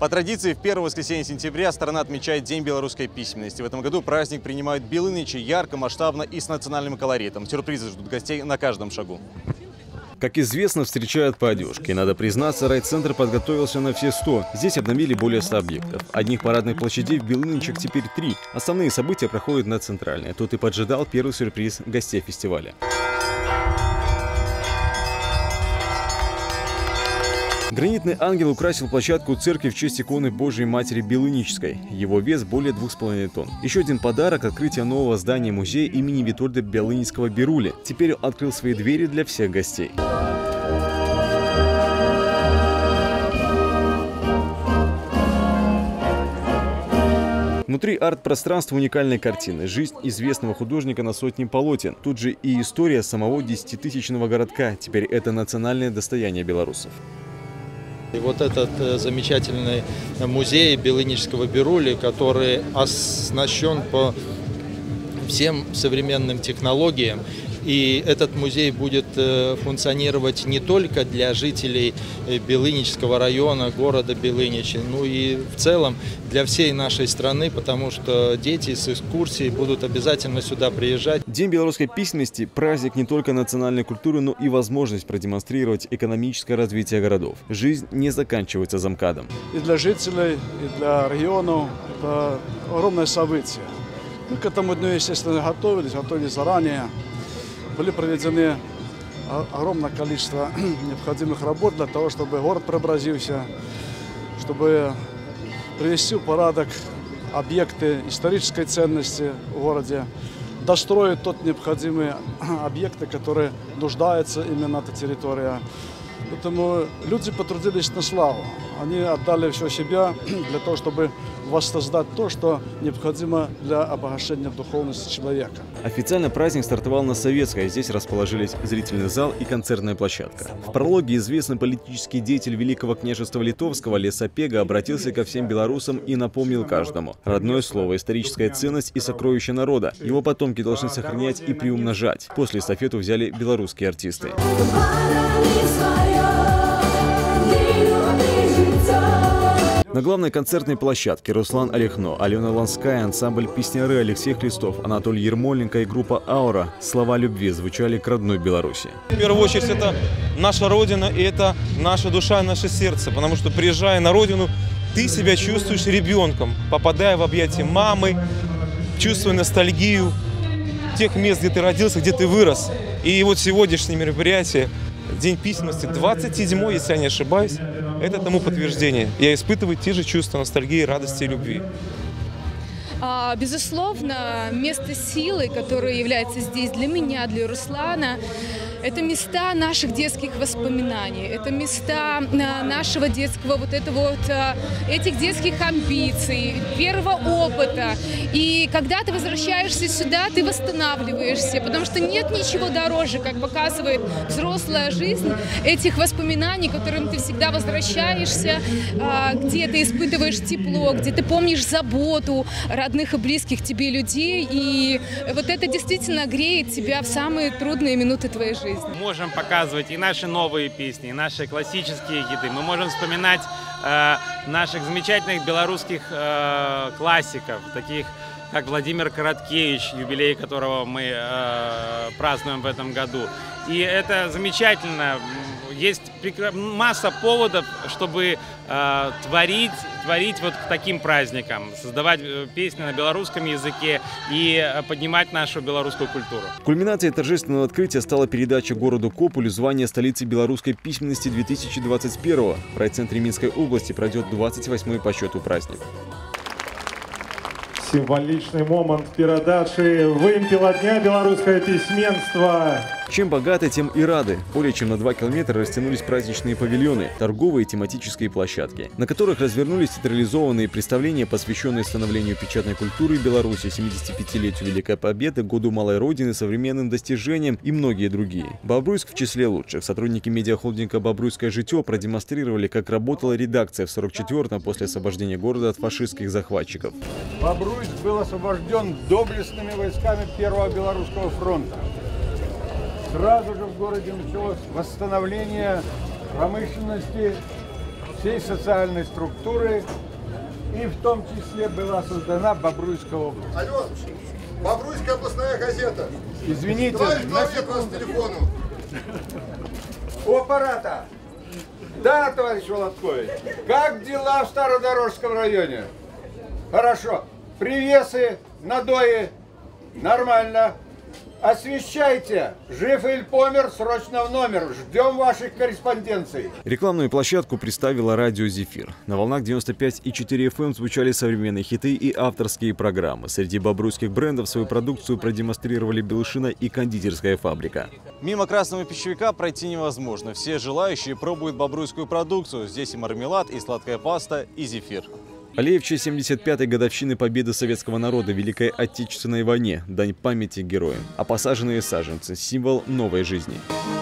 По традиции, в первое воскресенье сентября страна отмечает День белорусской письменности. В этом году праздник принимают белынычи ярко, масштабно и с национальным колоритом. Сюрпризы ждут гостей на каждом шагу. Как известно, встречают по одежке. Надо признаться, райцентр подготовился на все 100. Здесь обновили более 100 объектов. Одних парадных площадей в Белынычах теперь 3. Основные события проходят на центральной. Тут и поджидал первый сюрприз гостей фестиваля. Гранитный ангел украсил площадку церкви в честь иконы Божией Матери Белынической. Его вес более 2,5 тонн. Еще один подарок – открытие нового здания музея имени Витольда Белынического Бирули. Теперь он открыл свои двери для всех гостей. Внутри арт-пространства уникальной картины. Жизнь известного художника на сотни полотен. Тут же и история самого 10-тысячного городка. Теперь это национальное достояние белорусов. И вот этот замечательный музей Белынического Бирули, который оснащен по всем современным технологиям. И этот музей будет функционировать не только для жителей Белынического района, города Белыничи, но и в целом для всей нашей страны, потому что дети с экскурсией будут обязательно сюда приезжать. День белорусской письменности – праздник не только национальной культуры, но и возможность продемонстрировать экономическое развитие городов. Жизнь не заканчивается за МКАДом. И для жителей, и для регионов это огромное событие. Мы к этому дню, естественно, готовились заранее. Были проведены огромное количество необходимых работ для того, чтобы город преобразился, чтобы привести в порядок объекты исторической ценности в городе, достроить тот необходимые объекты, которые нуждается именно эта территория. Поэтому люди потрудились на славу. Они отдали все себя для того, чтобы воссоздать то, что необходимо для обогащения духовности человека. Официально праздник стартовал на Советской. Здесь расположились зрительный зал и концертная площадка. В прологе известный политический деятель Великого княжества Литовского Лесопега обратился ко всем белорусам и напомнил каждому: родное слово, историческая ценность и сокровище народа. Его потомки должны сохранять и приумножать. После эстафету взяли белорусские артисты. На главной концертной площадке Руслан Орехно, Алена Ланская, ансамбль «Песняры», Алексей Хлистов, Анатолий Ермоленко и группа «Аура» «Слова любви» звучали к родной Беларуси. В первую очередь это наша родина и это наша душа и наше сердце, потому что, приезжая на родину, ты себя чувствуешь ребенком, попадая в объятия мамы, чувствуя ностальгию тех мест, где ты родился, где ты вырос. И вот сегодняшнее мероприятие, День письменности, 27-й, если я не ошибаюсь, это тому подтверждение. Я испытываю те же чувства ностальгии, радости и любви. Безусловно, место силы, которое является здесь для меня, для Руслана, это места наших детских воспоминаний, это места нашего детского этих детских амбиций, первого опыта. И когда ты возвращаешься сюда, ты восстанавливаешься, потому что нет ничего дороже, как показывает взрослая жизнь, этих воспоминаний, к которым ты всегда возвращаешься, где ты испытываешь тепло, где ты помнишь заботу родных и близких тебе людей. И вот это действительно греет тебя в самые трудные минуты твоей жизни. Мы можем показывать и наши новые песни, и наши классические хиты. Мы можем вспоминать наших замечательных белорусских классиков, таких как Владимир Короткевич, юбилей которого мы празднуем в этом году. И это замечательно. Есть масса поводов, чтобы творить вот к таким праздникам, создавать песни на белорусском языке и поднимать нашу белорусскую культуру. Кульминацией торжественного открытия стала передача городу Кополю звания столицы белорусской письменности 2021. В райцентре Минской области пройдет 28-й по счету праздник. Символичный момент передачи вымпела дня белорусское письменство. Чем богаты, тем и рады. Более чем на 2 километра растянулись праздничные павильоны, торговые и тематические площадки, на которых развернулись театрализованные представления, посвященные становлению печатной культуры Беларуси, 75-летию Великой Победы, Году Малой Родины, современным достижениям и многие другие. Бобруйск в числе лучших. Сотрудники медиахолдинга «Бобруйское житье» продемонстрировали, как работала редакция в 44-м после освобождения города от фашистских захватчиков. Бобруйск был освобожден доблестными войсками Первого Белорусского фронта. Сразу же в городе началось восстановление промышленности, всей социальной структуры, и в том числе была создана Бобруйская область. Алло, Бобруйская областная газета. Извините, на секунду. По телефону. У аппарата. Да, товарищ Володкович. Как дела в Стародорожском районе? Хорошо. Привесы, надои. Нормально. Освещайте. Жив или помер, срочно в номер. Ждем ваших корреспонденций. Рекламную площадку представила радио «Зефир». На волнах 95,4 FM звучали современные хиты и авторские программы. Среди бобруйских брендов свою продукцию продемонстрировали Белшина и кондитерская фабрика. Мимо красного пищевика пройти невозможно. Все желающие пробуют бобруйскую продукцию. Здесь и мармелад, и сладкая паста, и зефир. Аллея в честь 75-й годовщины победы советского народа в Великой Отечественной войне, дань памяти героям. А посаженные саженцы – символ новой жизни.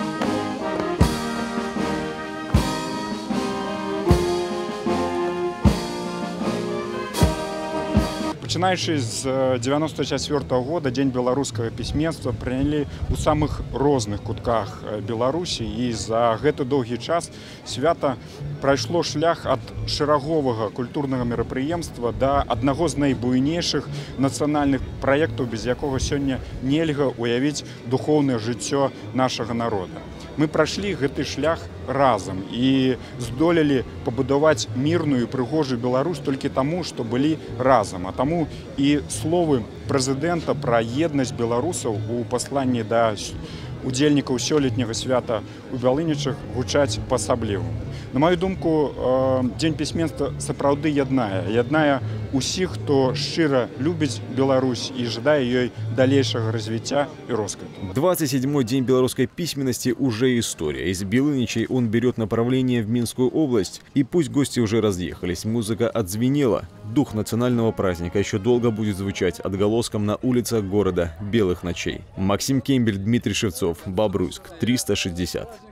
Пачынаючы з 94 года дзень беларускага пісьменства прынялі ў самых розных кутках Беларусі, і за гэты доўгі час свята прайшло шлях ад шэраговага культурнага мерапрыемства да аднаго з найбуйнейшых нацыянальных праектаў, без якога сёння нельга уявіць духоўнае жыццё нашага народа. Мы прайшлі гэты шлях разам і здолелі пабудаваць мірную і прыгожую Беларусь толькі таму, што былі разам. А таму і словы прэзідэнта пра еднасць беларусаў у пасланні да удзельнікаў сёлетняга свята ў Белынічах гучаць па-асабліваму. На маю думку, дзень пісьменства сапраўды яднае усіх, хто шчыра любіць Беларусь и жадае ёй далейшага развития и росквіту. 27-й день белорусской письменности уже история. Из Белыничей он берет направление в Минскую область. И пусть гости уже разъехались, музыка отзвенела. Дух национального праздника еще долго будет звучать отголоском на улицах города белых ночей. Максим Кембель, Дмитрий Шевцов, Бобруйск, 360.